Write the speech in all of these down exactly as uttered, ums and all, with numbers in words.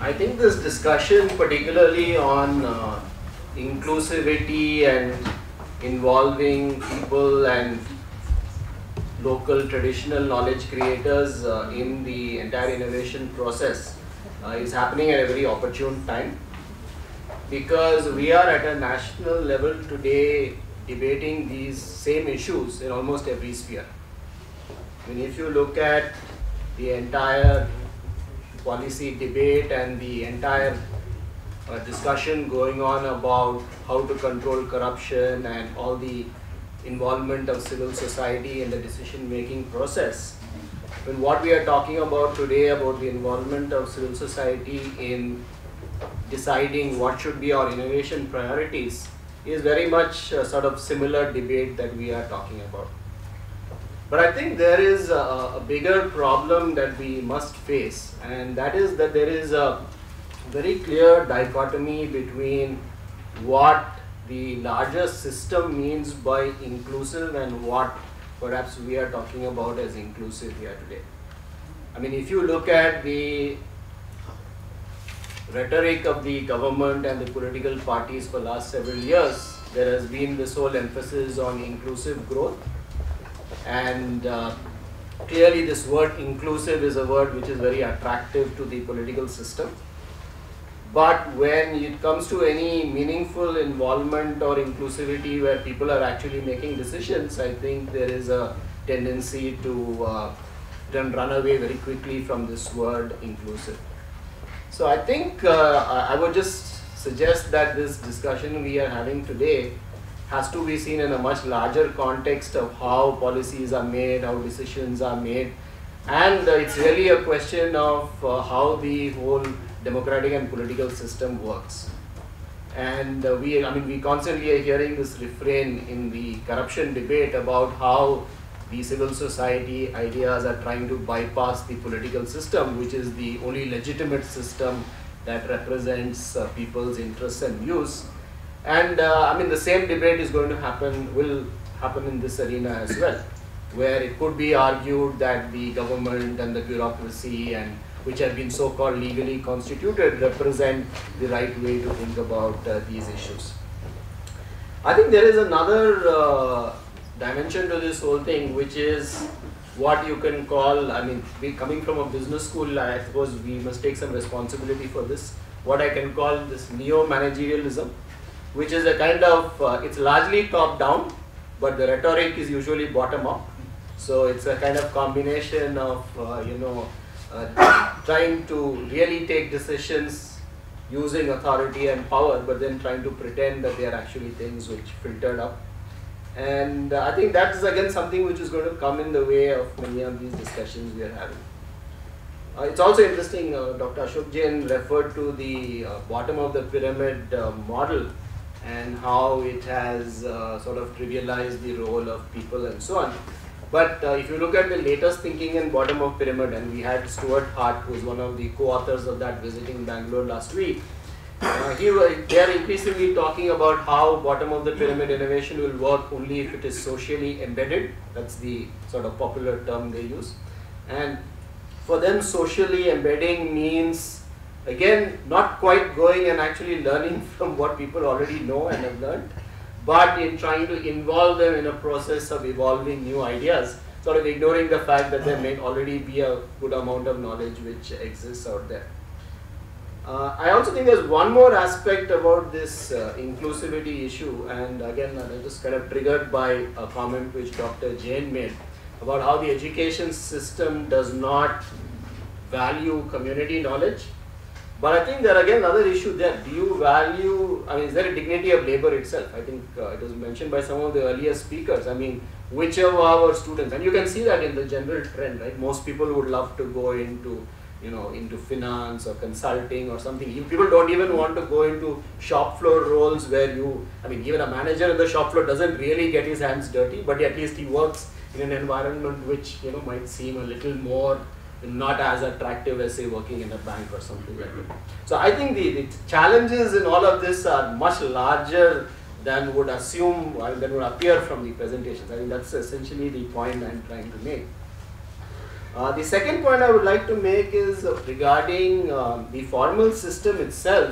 I think this discussion, particularly on uh, inclusivity and involving people and local traditional knowledge creators uh, in the entire innovation process uh, is happening at a very opportune time, because we are at a national level today debating these same issues in almost every sphere. I mean, if you look at the entire policy debate and the entire uh, discussion going on about how to control corruption and all the involvement of civil society in the decision-making process, when what we are talking about today about the involvement of civil society in deciding what should be our innovation priorities is very much a sort of similar debate that we are talking about. But I think there is a, a bigger problem that we must face, and that is that there is a very clear dichotomy between what the larger system means by inclusive and what perhaps we are talking about as inclusive here today. I mean, if you look at the rhetoric of the government and the political parties for the last several years, there has been this whole emphasis on inclusive growth. And uh, clearly this word inclusive is a word which is very attractive to the political system. But when it comes to any meaningful involvement or inclusivity where people are actually making decisions, I think there is a tendency to uh, then run away very quickly from this word inclusive. So I think uh, I would just suggest that this discussion we are having today has to be seen in a much larger context of how policies are made, how decisions are made, and uh, it's really a question of uh, how the whole democratic and political system works. And uh, we, I mean, we constantly are hearing this refrain in the corruption debate about how the civil society ideas are trying to bypass the political system, which is the only legitimate system that represents uh, people's interests and views. And uh, I mean, the same debate is going to happen, will happen in this arena as well, where it could be argued that the government and the bureaucracy, and which have been so-called legally constituted, represent the right way to think about uh, these issues. I think there is another uh, dimension to this whole thing, which is what you can call, I mean, we coming from a business school, I suppose we must take some responsibility for this, what I can call this neo-managerialism, which is a kind of, uh, it's largely top-down, but the rhetoric is usually bottom-up. So it's a kind of combination of, uh, you know, uh, trying to really take decisions using authority and power, but then trying to pretend that they are actually things which filtered up. And uh, I think that is again something which is going to come in the way of many of these discussions we are having. Uh, it's also interesting, uh, Doctor Ashok Jain referred to the uh, bottom of the pyramid uh, model, and how it has uh, sort of trivialized the role of people and so on. But uh, if you look at the latest thinking in bottom of pyramid, and we had Stuart Hart, who is one of the co-authors of that, visiting Bangalore last week, uh, he, they are increasingly talking about how bottom of the pyramid innovation will work only if it is socially embedded. That's the sort of popular term they use. And for them, socially embedding means, again, not quite going and actually learning from what people already know and have learned, but in trying to involve them in a process of evolving new ideas, sort of ignoring the fact that there may already be a good amount of knowledge which exists out there. Uh, I also think there's one more aspect about this uh, inclusivity issue, and again, I'm just kind of triggered by a comment which Doctor Jain made about how the education system does not value community knowledge. But I think there again another issue there. Do you value, I mean, is there a dignity of labor itself? I think uh, it was mentioned by some of the earlier speakers. I mean, which of our students, and you can see that in the general trend, right? Most people would love to go into, you know, into finance or consulting or something. You, people don't even want to go into shop floor roles where you, I mean, even a manager in the shop floor doesn't really get his hands dirty, but at least he works in an environment which, you know, might seem a little more not as attractive as say working in a bank or something like that. So I think the, the challenges in all of this are much larger than would assume, than would appear from the presentations. I think that's essentially the point I'm trying to make. Uh, the second point I would like to make is regarding uh, the formal system itself.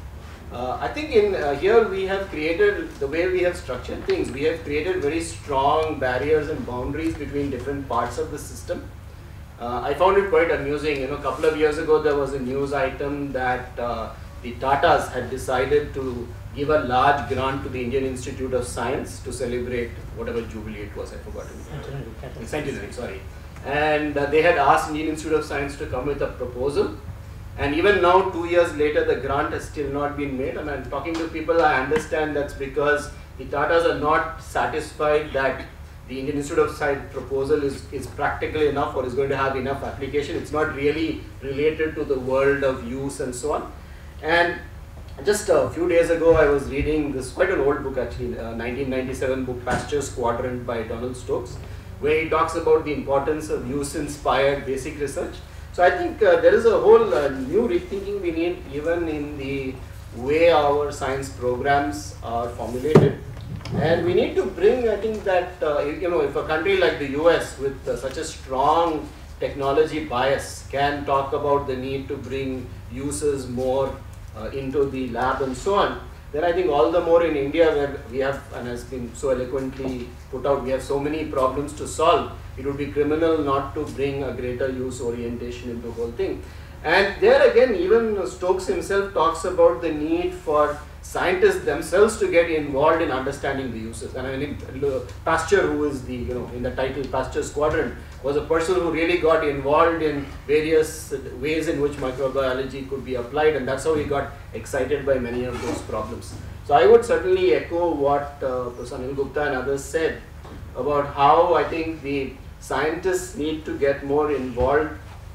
Uh, I think in uh, here we have created, the way we have structured things, we have created very strong barriers and boundaries between different parts of the system. Uh, I found it quite amusing. You know, a couple of years ago there was a news item that uh, the Tatas had decided to give a large grant to the Indian Institute of Science to celebrate whatever jubilee it was, I've forgotten. Centenary. Centenary, sorry. And uh, they had asked Indian Institute of Science to come with a proposal. And even now, two years later, the grant has still not been made. And I'm talking to people, I understand that's because the Tatas are not satisfied that the Indian Institute of Science proposal is, is practical enough or is going to have enough application. It's not really related to the world of use and so on. And just a few days ago, I was reading this, quite an old book actually, uh, nineteen ninety-seven book, Pasture's Quadrant by Donald Stokes, where he talks about the importance of use-inspired basic research. So I think uh, there is a whole uh, new rethinking we need even in the way our science programs are formulated. And we need to bring, I think that, uh, you know, if a country like the U S with uh, such a strong technology bias can talk about the need to bring users more uh, into the lab and so on, then I think all the more in India where we have, and has been so eloquently put out, we have so many problems to solve, it would be criminal not to bring a greater use orientation into the whole thing. And there again, even Stokes himself talks about the need for scientists themselves to get involved in understanding the uses. And I mean, Pasteur, who is the, you know, in the title Pasture's Quadrant, was a person who really got involved in various ways in which microbiology could be applied, and that's how he got excited by many of those problems. So I would certainly echo what uh, Professor Anil Gupta and others said about how I think the scientists need to get more involved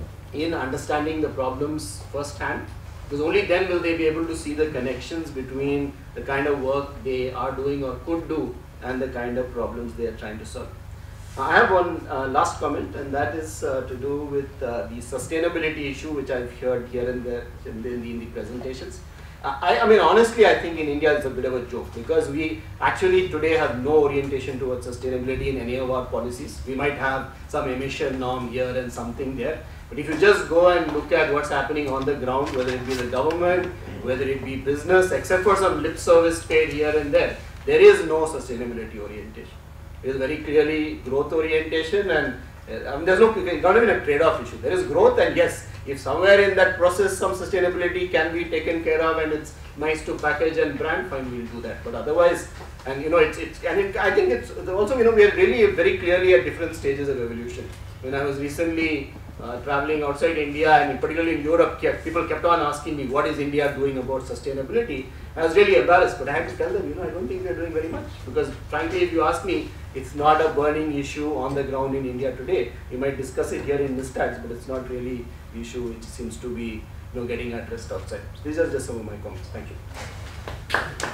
in understanding the problems firsthand, because only then will they be able to see the connections between the kind of work they are doing or could do and the kind of problems they are trying to solve. Uh, I have one uh, last comment, and that is uh, to do with uh, the sustainability issue, which I've heard here and there in the, in the, in the presentations. Uh, I, I mean, honestly, I think in India it's a bit of a joke, because we actually today have no orientation towards sustainability in any of our policies. We might have some emission norm here and something there. But if you just go and look at what's happening on the ground, whether it be the government, whether it be business, except for some lip service paid here and there, there is no sustainability orientation. It is very clearly growth orientation, and uh, I mean, there's no, it's not even a trade-off issue. There is growth, and yes, if somewhere in that process some sustainability can be taken care of and it's nice to package and brand, fine, we'll do that. But otherwise, and you know, it's, it's and it, I think it's also, you know, we are really very clearly at different stages of evolution. When I was recently Uh, traveling outside India, and particularly in Europe, kept, people kept on asking me, what is India doing about sustainability? I was really embarrassed, but I had to tell them, you know, I don't think we are doing very much, because frankly, if you ask me, it's not a burning issue on the ground in India today. We might discuss it here in NISTADS, but it's not really the issue which seems to be, you know, getting addressed outside. So these are just some of my comments. Thank you.